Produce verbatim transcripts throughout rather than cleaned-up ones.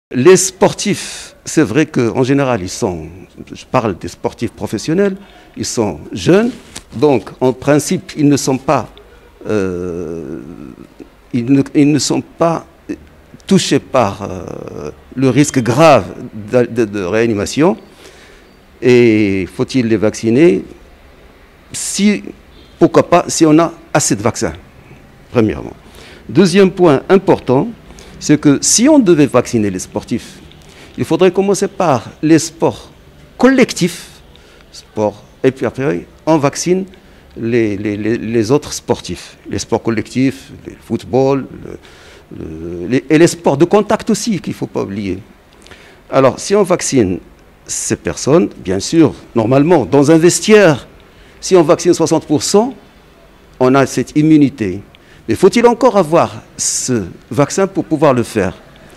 Les sportifs, c'est vrai qu'en général, ils sont, je parle des sportifs professionnels, ils sont jeunes, donc en principe, ils ne sont pas, euh, ils ne, ils ne sont pas touchés par euh, le risque grave de, de, de réanimation. Et faut-il les vacciner? Si, pourquoi pas, si on a assez de vaccins, premièrement. Deuxième point important, c'est que si on devait vacciner les sportifs, il faudrait commencer par les sports collectifs, sport, et puis après, on vaccine les, les, les, les autres sportifs, les sports collectifs, le football, le, le, les, et les sports de contact aussi, qu'il ne faut pas oublier. Alors, si on vaccine ces personnes, bien sûr, normalement, dans un vestiaire, si on vaccine soixante pour cent, on a cette immunité. Mais faut-il encore avoir ce vaccin pour pouvoir le faire?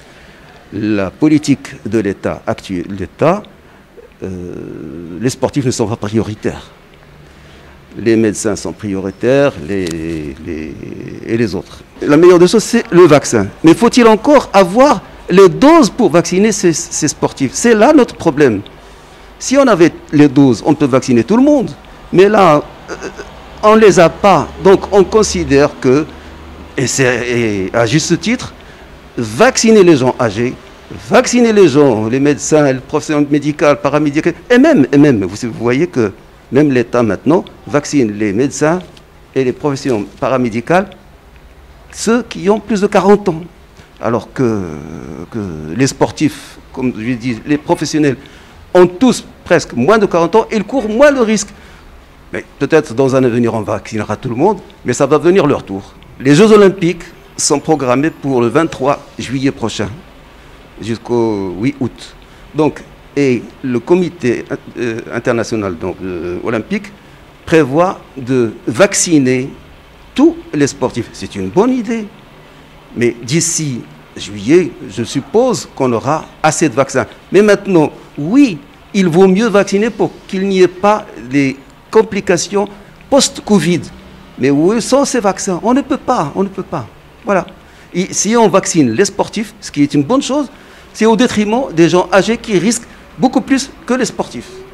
La politique de l'État actuel, l'État, euh, les sportifs ne sont pas prioritaires. Les médecins sont prioritaires les, les, et les autres. La meilleure des choses, c'est le vaccin. Mais faut-il encore avoir les doses pour vacciner ces, ces sportifs? C'est là notre problème. Si on avait les doses, on peut vacciner tout le monde. Mais là, euh, on ne les a pas. Donc on considère que, et c'est à juste titre, vacciner les gens âgés, vacciner les gens, les médecins, les professionnels médicaux, paramédicaux, et même, et même vous, vous voyez que même l'État maintenant vaccine les médecins et les professions paramédicales, ceux qui ont plus de quarante ans. Alors que, que les sportifs, comme je dis, les professionnels, ont tous presque moins de quarante ans, ils courent moins de risques. Mais peut-être dans un avenir on vaccinera tout le monde, mais ça va venir leur tour. Les Jeux Olympiques sont programmés pour le vingt-trois juillet prochain, jusqu'au huit août. Donc, et le comité euh, international donc, euh, olympique prévoit de vacciner tous les sportifs. C'est une bonne idée. Mais d'ici juillet, je suppose qu'on aura assez de vaccins. Mais maintenant, oui, il vaut mieux vacciner pour qu'il n'y ait pas des complications post-Covid. Mais où sont ces vaccins? On ne peut pas, on ne peut pas. Voilà. Et si on vaccine les sportifs, ce qui est une bonne chose, c'est au détriment des gens âgés qui risquent beaucoup plus que les sportifs.